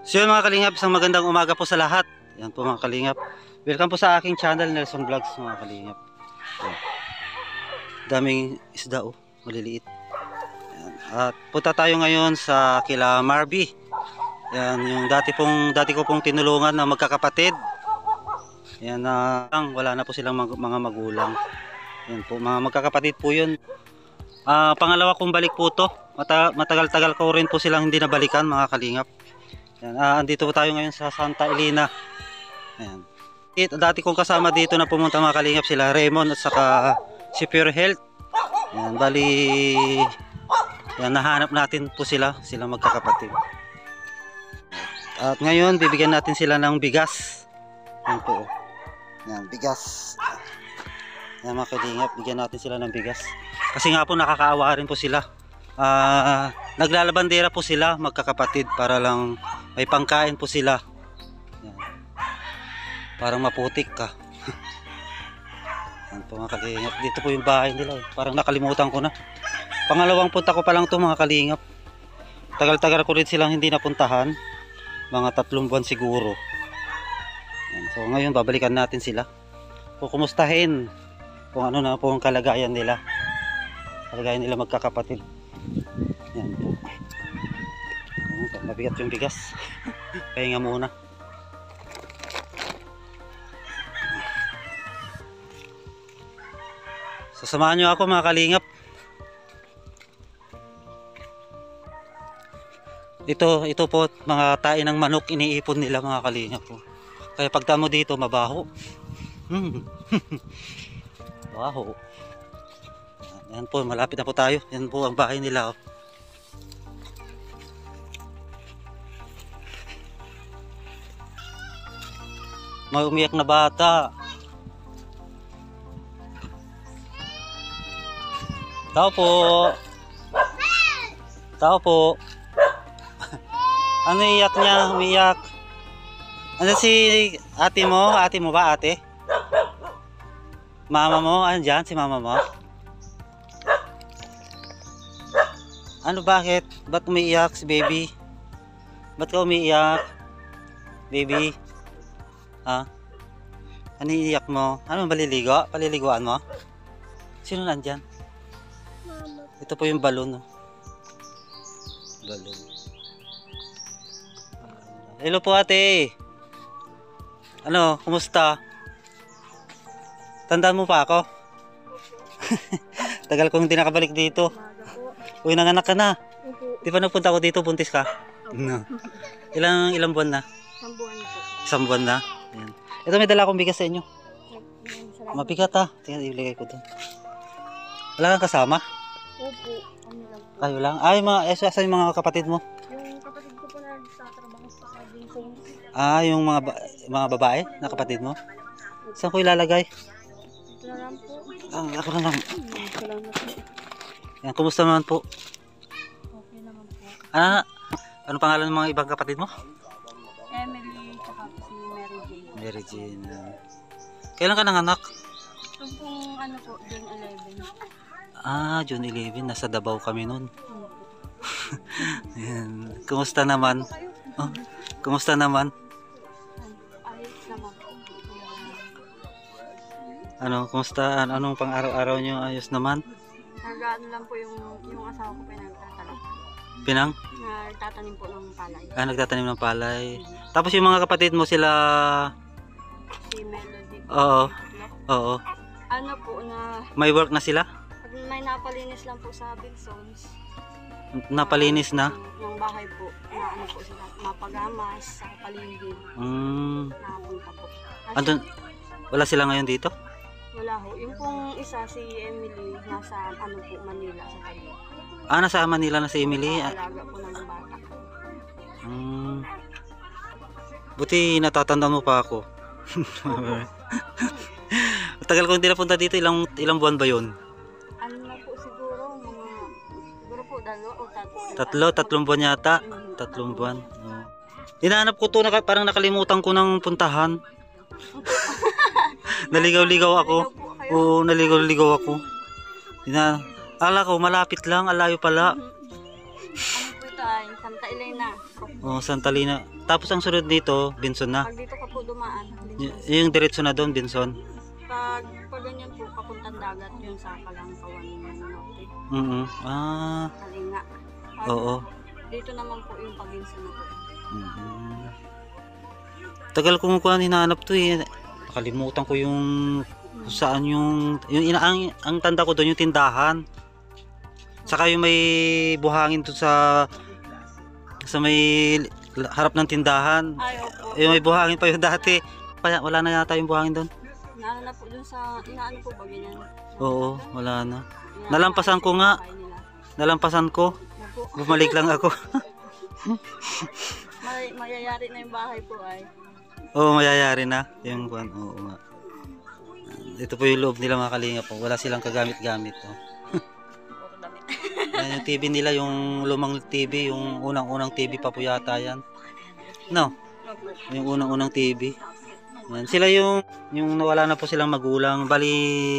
So yun mga kalingap, isang magandang umaga po sa lahat. Yan po mga kalingap. Welcome po sa aking channel, Nelson Vlogs mga kalingap. Yan. Daming isda oh, maliliit. Yan. At punta tayo ngayon sa kila Marby. Yan yung dati ko pong tinulungan na magkakapatid. Yan wala na po silang mga magulang. Yan po, mga magkakapatid po yun. Pangalawa kong balik po to. Matagal-tagal ko rin po silang hindi nabalikan mga kalingap. Yan, andito po tayo ngayon sa Santa Elena. Ayan. Dati kong kasama dito na pumunta mga kalingap sila Raymond at saka si Pure Health. Ayan, bali yan, nahanap natin po sila magkakapatid. At ngayon bibigyan natin sila ng bigas. Yan po. Yan, bigas. Yan mga kalingap, bigyan natin sila ng bigas. Kasi nga po nakakaawa rin po sila. Naglalabandera po sila magkakapatid para lang may pangkain po sila. Yan. Parang maputik ka. Yan po mga kalingap. Dito po yung bahay nila eh. Parang nakalimutan ko na. Pangalawang punta ko pa lang to mga kalingap. Tagal-tagal ko rin silang hindi napuntahan. Mga 3 buwan siguro. Yan. So ngayon babalikan natin sila. Kumustahin kung ano na po ang kalagayan nila. Kalagayan nila magkakapatid. Yan po. Mabigat yung bigas. Pahinga muna. Sasamahan nyo ako mga kalingap. Ito po mga tae ng manok iniipon nila mga kalingap po. Kaya pag tamo dito mabaho. Baho. Yan po, malapit na po tayo. Yan po ang bahay nila oh. May umiyak na bata. Tao po. Tao po. Ano iyak niya? Umiyak. Ano si ate mo? Ate mo ba ate? Mama mo? Andyan si mama mo? Ano bakit? Ba't umiiyak si baby? Ba't ka umiiyak? Baby? Ha? Ano iiyak mo? Ano maliligo? Paliliguan mo? Sino nandyan? Mama. Ito po yung balon. Oh. Balon. Hello po ate. Ano? Kumusta? Tandaan mo pa ako? Tagal kong hindi nakabalik dito. Uy, nanganak ka na. Di ba nagpunta ako dito, buntis ka? No. Ilang buwan na? 1 buwan po. 1 buwan na? Ayan. Ito may dala akong bigas sa inyo. Mabigat ha. Tingnan, iligay ko dun. Wala kang kasama? Opo. Ano lang po. Ay, wala. Ay, saan yung mga kapatid mo? Yung kapatid ko po na nagtatrabaho sa Vincent. Yung mga babae na kapatid mo? Saan ko ilalagay? Ito na lang po. Ako na lang. Salamat po. Yan, kumusta naman po? Okay naman po. Anong pangalan ng mga ibang kapatid mo? Emily, tsaka po si Mary Jane. Mary Jane. Kailan ka nanganak? Ito pong ano po, June 11. June 11. Nasa Davao kami nun. Yan. Kumusta naman? Oh, kumusta naman? Ayos naman po. Kumusta? Anong pang araw-araw nyo? Ayos naman? Nag-ano lang po yung asawa ko pa yung nagtatanim. Pinang? Nagtatanim po ng palay. Nagtatanim ng palay. Tapos yung mga kapatid mo sila... Si Melody po. Oo. Oo. Ano po na... May work na sila? Pag may napalinis lang po sa Bilsons. Napalinis na? Ng bahay po. Na ano po sila. Mapagamas sa paligid. Nakapunta po. Andun, wala sila ngayon dito? Wala ho. Yung pong isa, si Emily, nasa ano po, Manila sa tabi. Nasa Manila na si Emily. Alaga po ng bata. Buti natatanda mo pa ako. Tagal ko hindi napunta dito. Ilang buwan ba yun? Ano na po siguro, siguro po 2 o 3. 3 buwan yata. 3 buwan. Hinahanap ko to, parang nakalimutan ko ng puntahan. Naligaw-ligaw ako. Oo, naligaw-ligaw ako. Ala ko, malapit lang, alayo pala. Ano po ito ay Santa Elena. Oh, Santa Lina. Tapos ang sunod dito, Binson na. Pag dito ka po dumaan, Yung diretso na doon, Binson. pag ganyan po, papuntang dagat yun sa Kalangkawan ng Norte. Kalinga. Pag Oo. dito naman po yung Pag-Binson na po. Tagal kong hinahanap to eh. Nakalimutan ko yung kung saan ang tanda ko doon yung tindahan. Saka yung may buhangin to sa may harap ng tindahan. Ay, opo. Yung may buhangin pa yung dati. Kaya wala na yata yung buhangin doon. Inaano na po dun sa, inaano po ba ganyan? Oo, wala na. Inaano Nalampasan ko nga. bahay nila. Nalampasan ko. Opo. Bumalik lang ako. Mayayari na yung bahay po ay. Oo, mayayari na. Yung buwan. Oo nga. Ito po yung loob nila mga kalinga po. Wala silang kagamit-gamit. Oh. Puro damit. Yan yung TV nila, yung lumang TV, yung unang-unang TV pa po yata yan. No? Opo. Yung unang-unang TV. Yan. Sila yung nawala na po silang magulang. Bali,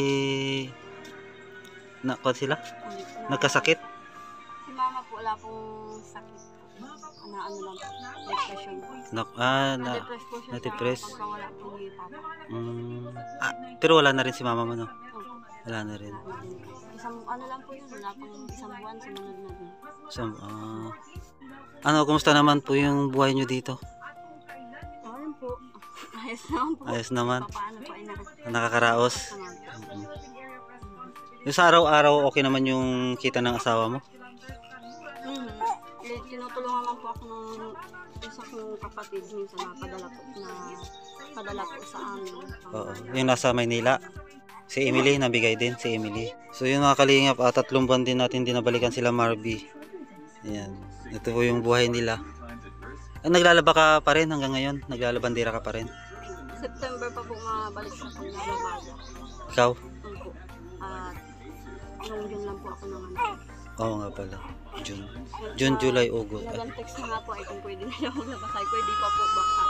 sila? Nagkasakit? Si mama po wala pong sakit. Ano lang po. Depression. Na-depress po siya na-depress. sa pagkawala po ni papa. Pero wala na rin si mama mo, no? Opo. Wala na rin. Isang ano lang po yun. Wala pang isang buwan sumunod na din. So, kumusta naman po yung buhay nyo dito? Ayun po. Ayos naman po. Ayos naman. Paano po ay Nakakaraos. Yung sa araw-araw, okay naman yung kita ng asawa mo? Tinutulungan lang po ako ng isa kong kapatid minsan na padala po sa amin. Oo. Yung nasa Maynila. Si Emily, nabigay din si Emily. So yun mga kalingap, 3 buwan din natin dinabalikan sila Marby. Ayan. Ito po yung buhay nila. Naglalaba ka pa rin hanggang ngayon? Naglalabandera ka pa rin? September pa po mabalik sa paglalabada. Ikaw? Opo. At nung June lang po ako naman. Oo nga pala. June, July, August. Nag-text na nga po ay kung pwede na siya maglabas. Ay pwede pa po baka.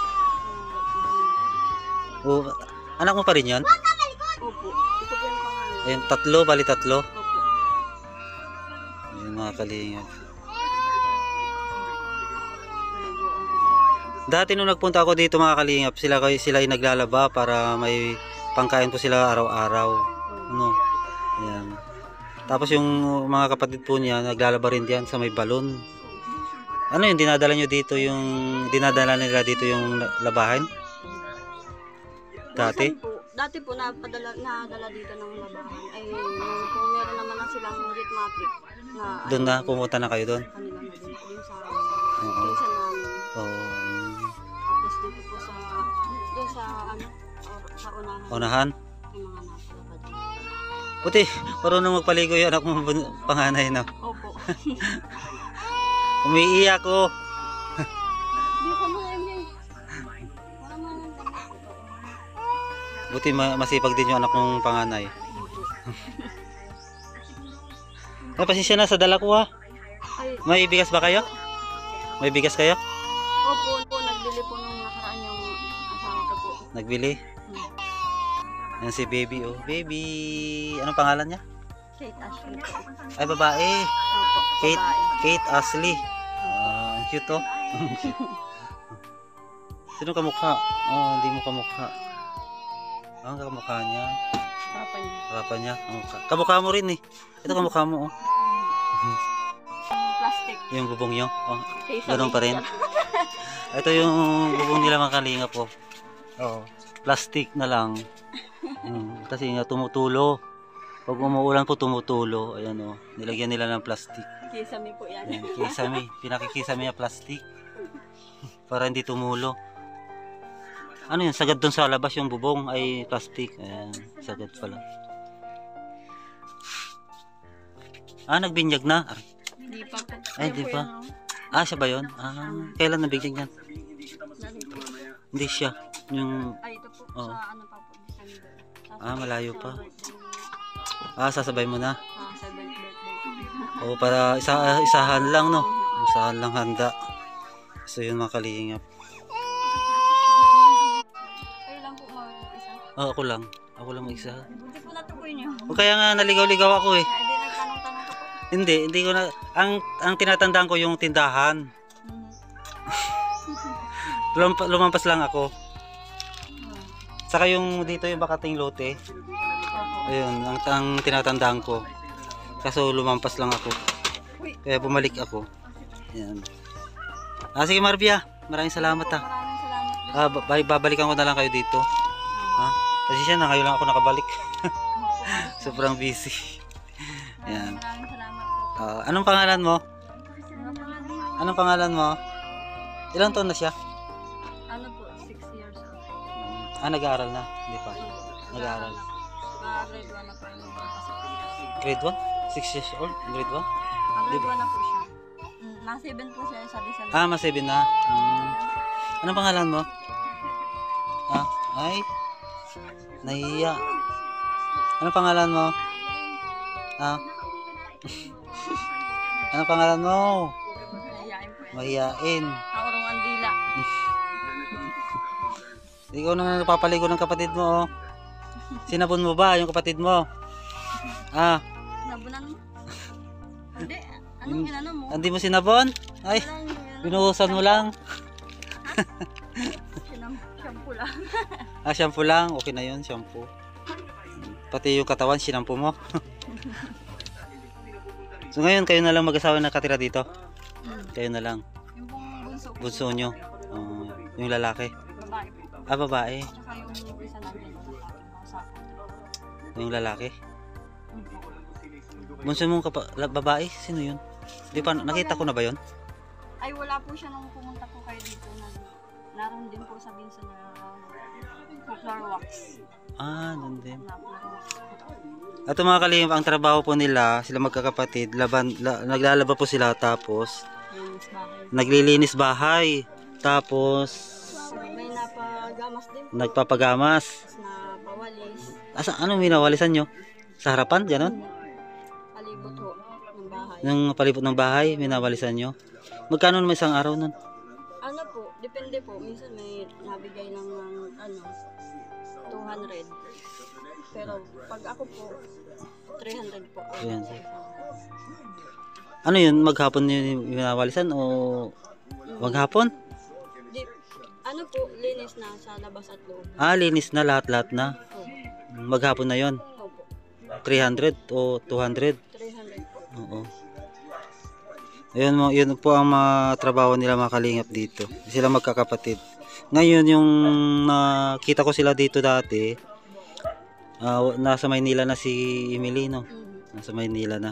Oh, anak mo pa rin yan? Opo. Ito po yung pangalan. Ayun, 3, bali 3. Opo. Ayun mga kalingap. Dati nung nagpunta ako dito mga kalingap, sila ay naglalaba para may pangkain po sila araw-araw. Ano? Ayan. Tapos yung mga kapatid po niya, naglalaba rin diyan sa may balon. Ano yung dinadala nyo dito, dinadala nila dito yung labahan? Dati? Dati po nadala dito ng labahan. Ay kung meron naman na silang Gitmatic na Doon na, pumunta na kayo doon? kanila na din. Yung sa Oo. pinsan namin. Oo. Tapos dito po sa sa unahan. Unahan? Yung mga napalabad. Puti, marunong magpaligo yung anak mo panganay na. Opo. Umiiyak ko. Di ko mo Emily. Wala mo lang. Buti masipag din yung anak mong panganay. Ay, pasensya na sa dala ko ha. Ay, May bigas ba kayo? May bigas kayo? opo, nagbili po nung nakaraan yung asawa ko po. Nagbili? Yan si baby oh. Baby, anong pangalan niya? Kate Ashley po. Ay, babae. Opo, Kate, babae. Kate Ashley. Ang cute oh. Sino kamukha? Oh, hindi mo kamukha. Ang kamukha niya. Papa niya. Papa niya. Kamukha mo rin eh. Ito kamukha mo oh. Plastic. Yung bubong niyo. Oh, Kaysa ganun pa rin. Ito yung bubong nila mga kalinga po. Oo. Plastic na lang. Kasi nga tumutulo. Pag umuulan po tumutulo. Ayan oh. Nilagyan nila ng plastic. Kisame po yan. Ayan, kisame. Pinakikisame niya plastic. Para hindi tumulo. Ano yun? Sagad doon sa labas yung bubong ay plastic. Ayan. Sagad pala. Nagbinyag na. Hindi pa po. Ay, di pa. Siya ba yun? Kailan nabigyag yan? Hindi siya. Yung... Ay, ito po Oo. sa ano pa po. December. Malayo pa. Sasabay mo na. 7th birthday. O para isahan lang no. Isahan lang handa. So yun mga kalingap. Kayo lang po mag-isa. Ako lang. Ako lang mag-isa. Buti po natukoy niyo. O kaya nga naligaw-ligaw ako eh. Ay, di nagtanong-tanong ka po. Hindi ko na ang tinatandaan ko yung tindahan. Lumampas lang ako. Saka yung dito yung bakating lote. Ayun, ang tinatandaan ko. Kaso lumampas lang ako. Kaya bumalik ako. Ayan. Sige Marvia, maraming salamat ha. Maraming salamat. Babalikan ko na lang kayo dito. Kasi siya na, ngayon lang ako nakabalik. Sobrang busy. Ayan. Maraming salamat po. Anong pangalan mo? Anong pangalan mo? Ilang taon na siya? Ano po, 6 years old. Nag-aaral na? Hindi pa. Nag-aaral. Grade 1 na po yung pasok. Grade 1? 6 years old? Grade 1? Grade 1 na po siya. Mas 7 po siya sa December. Mas 7 na. Anong pangalan mo? Ay. Nahiya. Anong pangalan mo? Anong pangalan mo? Mahihain po yan. Mahiyain. Aurong Andila. Ikaw nang napapaligo ng kapatid mo, oh. Sinabon mo ba yung kapatid mo? Nabunan mo? Hindi. Anong ginano mo? Hindi mo sinabon? Ay, binuhusan mo lang. Shampoo lang. Shampoo lang. Okay na yun, shampoo. Pati yung katawan, sinampo mo. So ngayon, kayo na lang mag-asawa nakatira dito? Kayo na lang. Yung pong bunso. Bunso nyo? Yung lalaki? Babae po. Babae. Tsaka yung isa natin. Yung lalaki? Bunso mong babae? Sino yun? Di pa, nakita ko na ba yun? Ay, wala po siya nung pumunta po kayo dito. Naroon din po sa Binso na flower wax. Doon din. Flower wax. At mga kalingap, ang trabaho po nila, sila magkakapatid, naglalaba po sila tapos naglilinis bahay. Tapos may napagamas din. Nagpapagamas. Napawalis. Anong minawalisan nyo? Sa harapan? Ganon? Palibot ho ng bahay. Yung palibot ng bahay, minawalisan nyo? Magkano naman isang araw nun? Ano po, depende po. Minsan may nabigay lang ng 200. Pero pag ako po, 300 po. Ayan. Ano yun? Maghapon yung minawalisan o maghapon? Ano po, linis na sa labas at loob. Linis na lahat-lahat na. Maghapon na yon. Opo. 300 o 200? 300 po. Oo. Ayun, yun po ang mga trabaho nila mga kalingap dito. Sila magkakapatid. Ngayon yung nakita ko sila dito dati, nasa Maynila na si Emilino. Nasa Maynila na.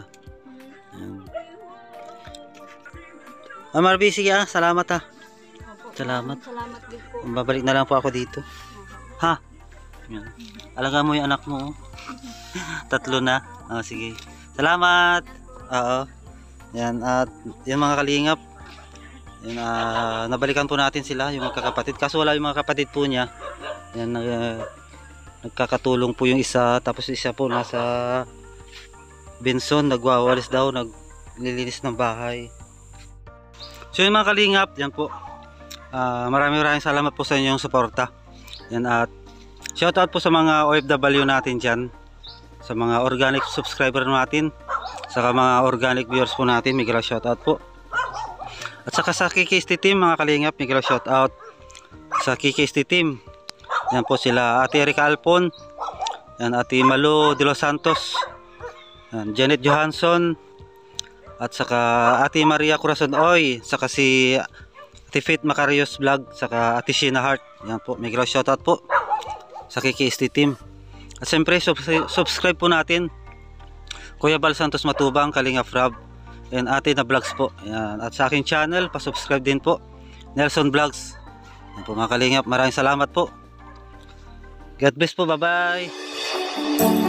Marvy, sige salamat ha. Salamat. Salamat din po. Babalik na lang po ako dito. Ha? Yan. Alaga mo yung anak mo. 3 na. Sige. Salamat. Oo. Yan. At yung mga kalingap. Yan, nabalikan po natin sila, yung magkakapatid. Kaso wala yung mga kapatid po niya. Yan. Nagkakatulong po yung isa. Tapos isa po nasa Benson. Nagwawalis daw. Naglilinis ng bahay. So yung mga kalingap. Yan po. Maraming salamat po sa inyong suporta. Yan, at shoutout po sa mga OFW natin dyan, sa mga organic subscriber natin, saka mga organic viewers po natin. Miguel shoutout po. At saka sa KKST team mga kalingap, Miguel shoutout sa KKST team. Yan po sila Ate Erika Alpon, yan, Ate Malu de los Santos, yan, Janet Johansson, at saka Ate Maria Corazon Oy, saka si Ate Faith Macarios Vlog, saka Ate Sheena Heart. Yan po, may shoutout po sa KKST team. At siyempre, subscribe po natin Kuya Bal Santos Matubang, Kalingap Rob, and Ate na Vlogs po. Yan. At sa aking channel, pasubscribe din po, Nelson Vlogs. Yan po mga kalingap, maraming salamat po. God bless po, bye bye.